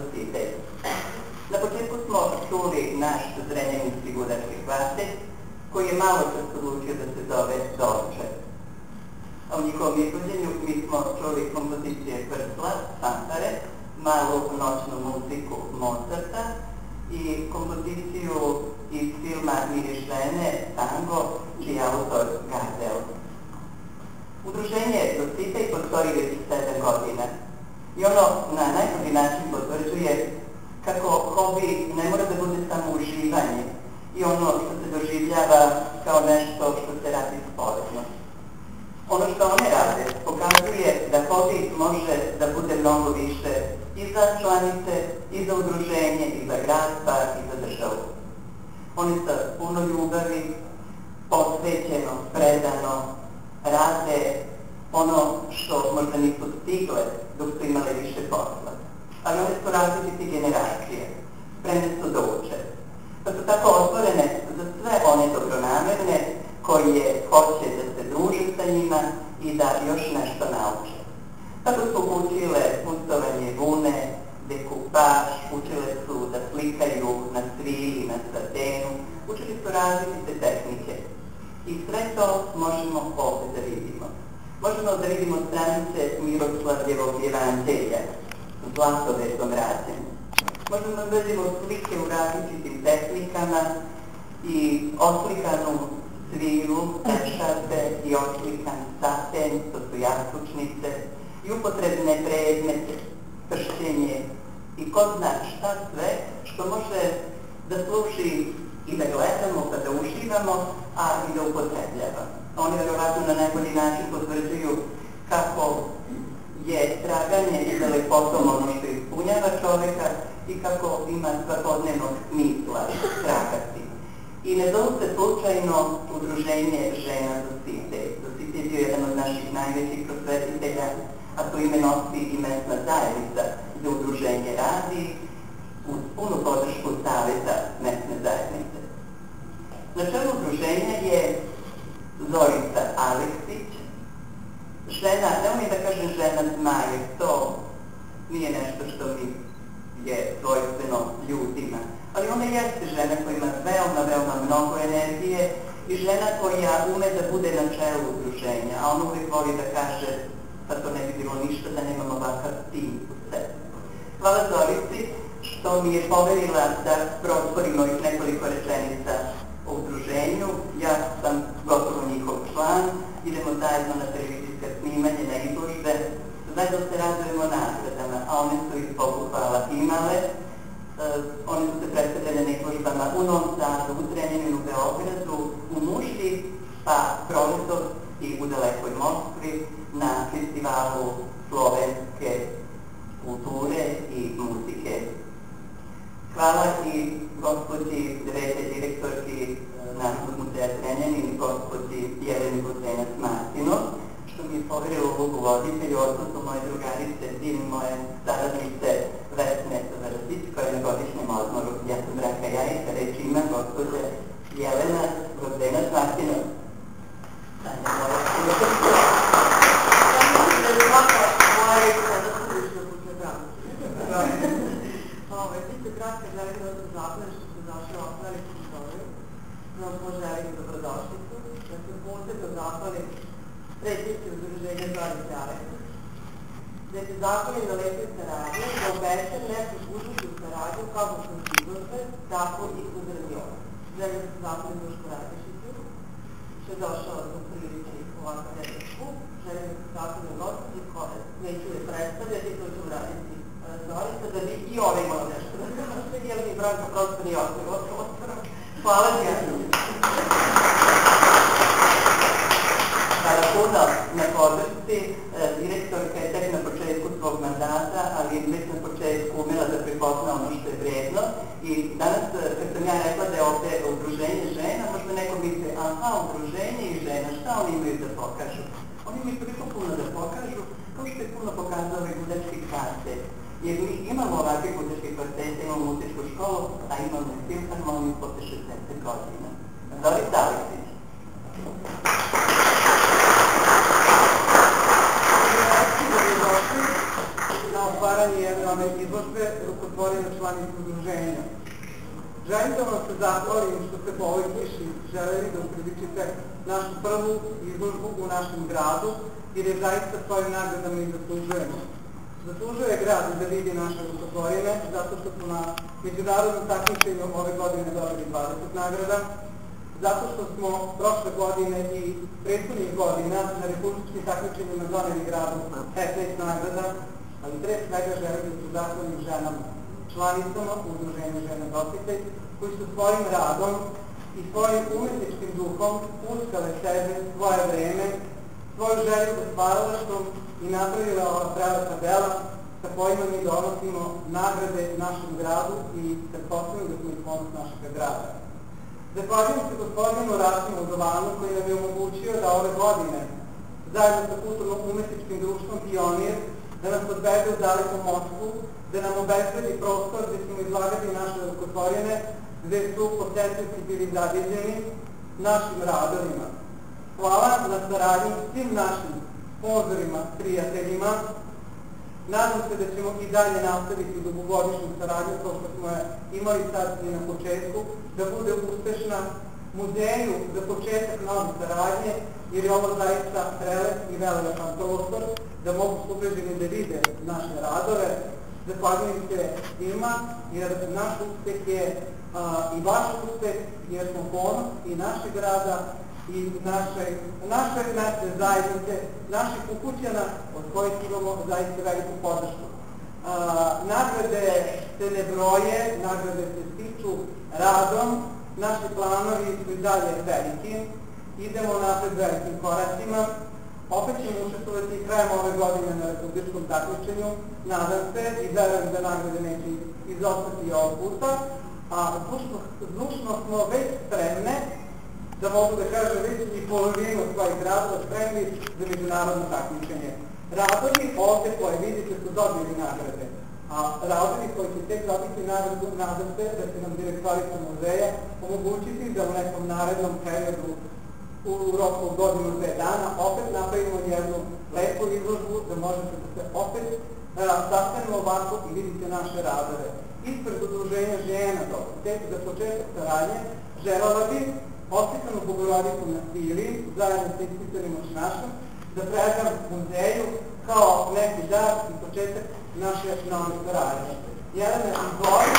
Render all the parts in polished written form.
Dositej. Na početku smo čuli naš zrenjaninski gudački kvartet, koji je malo čas odlučio da se zove Dolče. A u njihovom izvođenju mi smo čuli kompozicije Krsla, Fanfare, malu noćnu muziku Mozarta i kompoziciju iz filma Miri žene, Tango, čiji je autor Gardel. Udruženje Dositej postoji već 7 godina i ono na najbolji način potvrđuje kako hobi ne mora da bude samo uživanje i ono što se doživljava kao nešto što se radi sporedno. Ono što one rade pokazuje da hobi može da bude mnogo više i za članice, i za udruženje, i za grad, pa i za državu. Oni sa puno ljubavi, posvećeno, predano, rade ono što možda nisu stigle dok su imale više posla. Ali one su različite generacije, spremne su da uče. Pa su tako otvorene za sve one dobronamerne koje hoće da se druže sa njima i da još nešto nauče. Tako su učile pustovanje vune, dekupaž, učile su da slikaju na svili, na satenu, učili su različite tehnike. I sve to možemo ovdje da vidimo. Možemo da vidimo stranice Miroslavljevog evanđelja, zlatovetom rađenju. Možemo da vidimo slike u različitim tehnikama i oslikanu svilu, pešate i oslikan saten, to su jastučnice, i upotrebne predmete, pršćenje i ko zna šta sve što može da služi i da gledamo, pa da uživamo, a i da upotrebljavamo. Oni verovatno na najbolji način potvrđuju kako je traganje i za lepotom ono što ispunjava čoveka i kako ima svakodnevnog smisla tragati. I ne zovu se slučajno udruženje žena Dositej. Dositej je bio jedan od naših najvećih prosvetitelja, a to ime nosi i mesna zajednica za udruženje radi uz punu podršku saveta mesne zajednice. Na čelu udruženja je Zorica Aleksić, žena, ne umim da kažem žena zmaje, to nije nešto što mi je svojstveno ljudima, ali ona jeste žena koja ima veoma mnogo energije i žena koja ume da bude na čelu udruženja, a ona uvijek voli da kaže pa to ne bi bilo ništa da nemamo ovakav tim u sebi. Hvala Zorici što mi je poverila da protvorimo ih nekoliko rečenica o udruženju. Ja sam gotovo njihov član, idemo zajedno na televizijska snimanje, na izložbe, zajedno se radujemo nagradama, a one su ih Bogu hvala imale. One su se predstavljene na izložbama u Novom Sadu, u Zrenjaninu, u Beogradu, u Nušlji, pa proletos i u dalekoj Moskvi na festivalu slovenske kulture i muzike. Hvala i gospođi devete direktorki Narodnog muzeja Zrenjanin i gospođi Jeleni Gudrenac-Martinov, što mi je poverila ulogu voditelju, odnosno moje drugarice, sin moje saradnice Vesne Vrstić, koja je na godišnjem odmoru. Ja sam Branka Jajka, reč ima gospođa Jelena Gudrenac-Martinov. Vi ste kratko želim da se zahvalim što ste došli ovako veliku istoriju, da vam poželim dobrodošlicu, da se posebno zahvalim predsjednici udruženja Zorice Aleksić, da se zahvalim na lepoj saradnji, da obećam neku buduću saradnju kako kroz izložbe, tako i kroz radione. Želim da se zahvalim Dušku Radišiću, što je došao da priliči ovakav jedan skup. Želim da se zahvalim gospođi koje neću je predstavljati, to ću uraditi Zorica, da bi i ove imala nešto da se nastavi, jer mi Branka prosto nije ostavila prostora. Hvala ti. Hvala puno na podršci. Direktorka je tek na početku svog mandata, ali već na početku umela da prepozna ono što je vredno. I danas, kad sam ja rekla da je ovde udruženje žena, možda neko misle, aha, udruženje i žena, šta oni imaju da pokažu? Oni imaju toliko puno da pokažu, kao što je puno pokazao ovaj gudački kvartet. Jer mi imamo ovakve gudačke kvartete, imamo muzičku školu, a imamo i filharmoniju posle 60 godina. Zorica Aleksić. Na otvaranje jedne izložbe sve rukotvorene članice udruženja. Želim da vam se zahvalim što ste po ovoj kiši želeli da upriličite našu prvu izložbu u našem gradu, jer je zaista svojim nagradama i zaslužujemo. Zaslužuje grad da vidi naše rukotvorine, zato što smo na međunarodnom takmičenju ove godine dobili 20 nagrada, zato što smo prošle godine i prethodnih godina na republičkim takmičenjima doneli gradu 15 nagrada, ali pre svega želim da se zahvalim ženama, članicama u udruženju Žene Dositej, koji su svojim radom i svojim umetničkim duhom uskale sebe, svoje vreme, svoju želju za stvaralaštvom i napravila ova prelepa dela sa kojima mi donosimo nagrade našem gradu i pretpostavljamo da smo i ponos našeg grada. Zahvaljujem se gospodinu Rasimu Udovanu koji nam je omogućio da ove godine zajedno sa kulturno-umetničkim društvom Pionir da nas odvede u daleku Moskvu, da nam obezbedi prostor gde ćemo izlagati naše rukotvorine, gde su posetioci bili zadivljeni našim radovima. Hvala na saradnji svim našim sponzorima, prijateljima. Nadam se da ćemo i dalje nastaviti dugogodišnju saradnju kao što smo je imali sad i na početku, da bude uspešna muzeju za početak nove saradnje, jer je ovo zaista prelep i velelepan prostor, da mogu sugrađani da vide naše radove. Zahvaljujem se svima, jer naš uspeh je i vaš uspeh, jer smo ponos i našeg grada i naše zajednice, naših ukućana od kojih imamo zaista veliku podršku. Nagrade se ne broje, nagrade se stiču radom, naši planovi su i dalje veliki, idemo napred velikim koracima, opet ćemo učestvovati krajem ove godine na republičkom takmičenju, nadam se i verujem da nagrade neće izostati ovog puta, a zdušno smo već spremne, da mogu da kažem već i polovinu svojih radova spremni za međunarodno takmičenje. Radovi ovde koje vidite su dobili nagrade, a radovi koji će tek dobiti nagradu, nadam se da će nam direktorica muzeja omogućiti da u nekom narednom periodu u roku od godinu 2 dana opet napravimo jednu lepu izložbu da možete da se opet sastanemo ovako i vidite naše radove. Ispred udruženja Žena Dositej za početak saradnje želela bi oslikanu Bogorodicu na svili zajedno sa ispitanim mašinašom da predam muzeju kao neki dar i početak naše nove saradnje. Jelena, izvolite.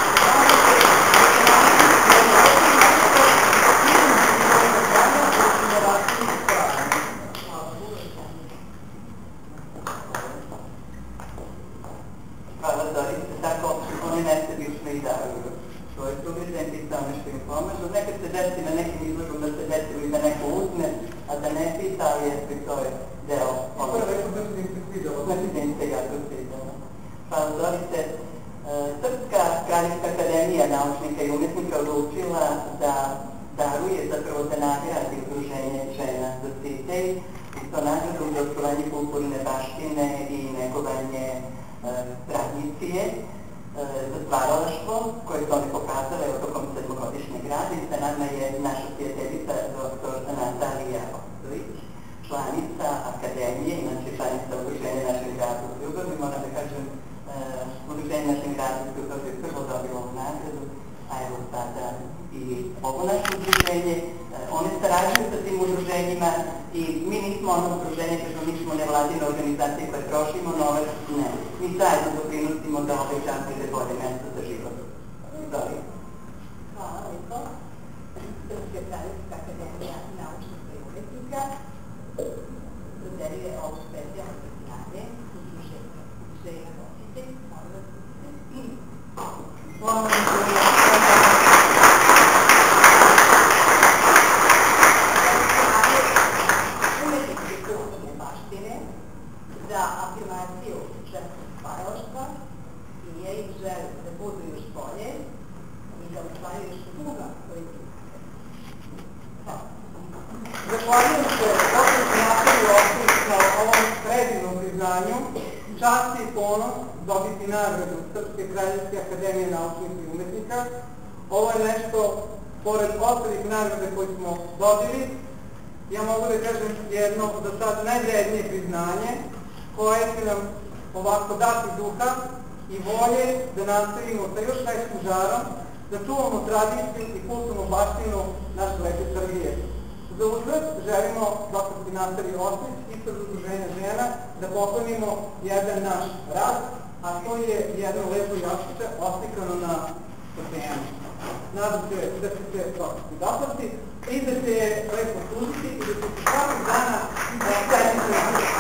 Hvala, Zorice, tako oni nesebično i daruju svoje sugrađenke i samo nešto im pomažu. Nekad se desi na nekim izložbom da se desi ili da neko uzme, a da ne pita, jer to je deo ovog. Znači da im se jako svidjelo. Hvala, Zorice. Srpska kraljevska akademija naučnika i umetnika odlučila da daruje, zapravo da nagradi udruženje Žena Dositej i to nagradu za očuvanje kulturne baštine i negovanje tradicije za stvaralaštvo koje su oni pokazale od tokom 7-godišnjeg rada i sa nama je naša prijateljica dr. Natalija Ostović, članica akademije, inače članica udruženja našeg grada u Ljubavi. Moram da kažem, udruženje našeg grada u Ljubavi je prvo dobilo ovu nagradu, a evo sada i ovo naše udruženje. One sarađuju sa tim udruženjima i mi nismo ono udruženje, kažemo, mi smo nevladine organizacije koje trošimo novac, ne. Mi zajedno doprinosimo da ovaj čas bude bolje mesto za život. Zori. Hvala lepo. Srpska kraljevska akademija naučnika i umetnika dodeljuje ovu specijalno priznanje udruženja Žena Dositej. Hvala. Za afirmaciju ženskog stvaralaštva i njenih želja da budu još bolje i da ostvaraju još druga politika. Zahvaljujem se opet Nataliji Ostović na ovom predivnom priznanju. Čast i ponos dobiti nagradu Srpske kraljevske akademije naučnika i umetnika. Ovo je nešto, pored ostalih nagrade koje smo dobili, ja mogu da kažem jedno za sad najvrednije priznanje koje će nam ovako dati duha i volje da nastavimo sa još većim žarom, da čuvamo tradiciju i kulturnu baštinu naše lepe Srbije. Za uzvrat želimo, doktorski Nastali Ostojić, ispred Udruženja žena, da poklonimo jedan naš rad, a to je jedno lepo jastuče oslikano na oceanu. Nadam se da ćete doktorski dopasti i da će lepo služiti i da će se svakog dana sretiti.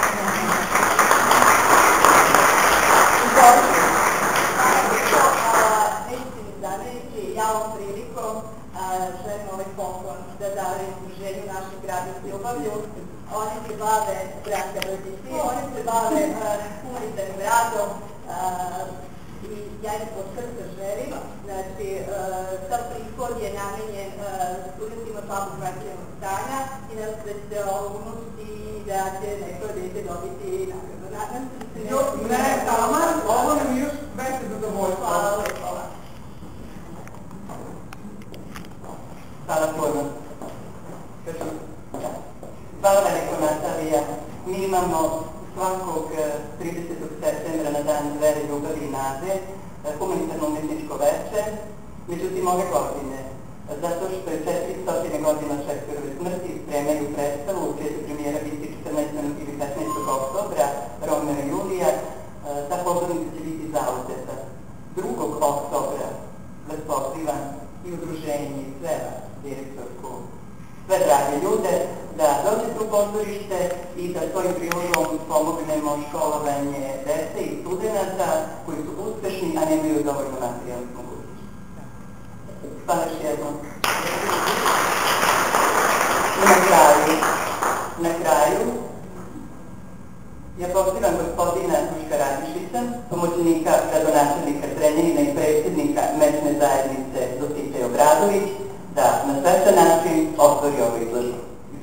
Nećete mi zameriti, ja ovom prilikom želim ovaj poklon da darim Udruženju naših grada s ljubavlju. Oni se bave, braća roditelji, oni se bave humanitarnim radom i ja im od srca želim. Znači, sam prihod je namenjen studentima slabog materijalnog stanja i nadam se da ćete ovo unuti i da će neko dete dobiti nagradu. Nadam se da se Ne, Tamar, ovo nam još veće zadovoljstvo. Hvala lepo. Hvala puno. Hvala veliko, Natalija. Mi imamo svakog 30. septembra na dan vere, ljubavi i nade humanitarno umetničko veče. Međutim, ove godine, zato što je 400 godina Šekspirove smrti, spremaju predstavu, čija će premijera biti 14. ili 15. oktobra, Romeo i Julija, ta pozornica će biti zauzeta. 2. oktobra vas pozivam i udruženje i sve vas, direktorku, sve drage ljude, da dođete u pozorište i da svojim prilogom pomognemo školovanje dece i studenta koji su uspešni, a nemaju dovoljno materijalnih mogućnosti. Hvala još jednom. Na kraju, ja pozivam gospodina Duška Radišića, pomoćnika gradonačelnika Zrenjanina i predsjednika mesne zajednice Dositej Obradović, da na svečan način otvori ovu izložbu.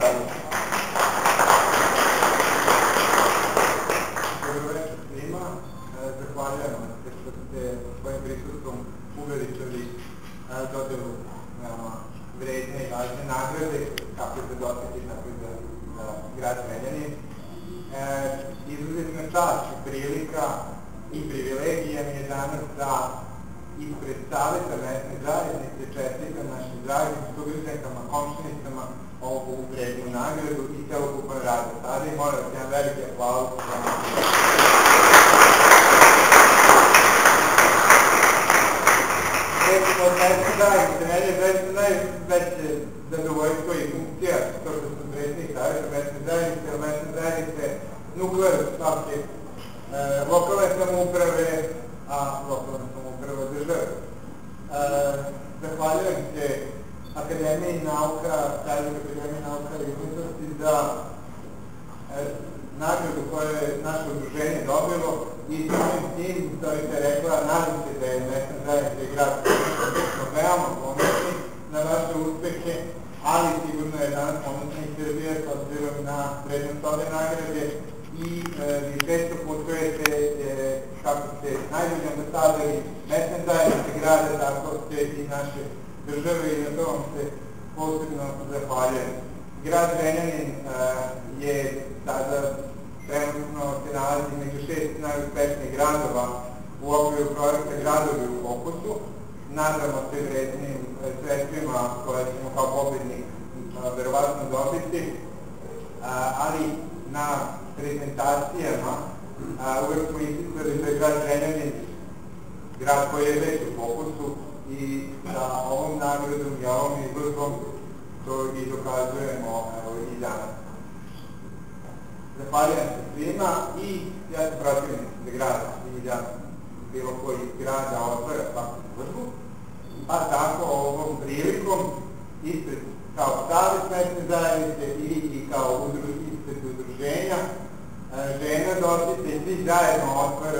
Dobro večer svima. Zahvaljujem što ste svojim prisustvom uveličali dodelu vredne i važne nagrade, kako za Dositej, tako i za grad Zrenjanin. Izuzetna čast i prilika i privilegija mi je danas da ispred Saveta mesne zajednice čestitam našim dragim sugrađankama, komšinicama ovu vrednu nagradu i celokupan rad do sada i moram vas jedan veliki aplauz. Od mesne zajednice, meni je najveće zadovoljstvo i funkcija to što sam predsjednik Saveta mesne zajednice, jer mesne zajednice nuklear svake lokalne samouprave, a lokalna samouprava države. Zahvaljujem se Akademiji nauka, Savjetskoj akademiji nauka i umetnosti za nagradu koju je naše udruženje dobilo i samim tim, što biste rekla, nadam se da je mesna zajednica i grad veoma ponosni na vaše uspehe, ali sigurno je danas ponosna i Srbija s obzirom na vrednost ove nagrade i vi često putujete kako ste najbolji ambasadori mesne zajednice grada, tako ste i naše države i na to vam se posebno zahvaljujem. Grad Zrenjanin je sada trenutno se nalazi među 6 najuspešnijih gradova u okviru projekta Gradovi u fokusu. Nadamo se vrednim sredstvima koje ćemo kao pobednik verovatno dobiti, ali na prezentacijama uvek smo isticali da je grad Zrenjanin grad koji je već u fokusu i sa ovom nagradom i ovom izložbom to i dokazujemo i danas. Zahvaljujem se svima i ja sam protivnik da grad i da bilo koji grada otvara svaku izložbu, pa tako ovom prilikom ispred kao Savet mesne zajednice i kao ispred udruženja žena Dositej svi zajedno otvara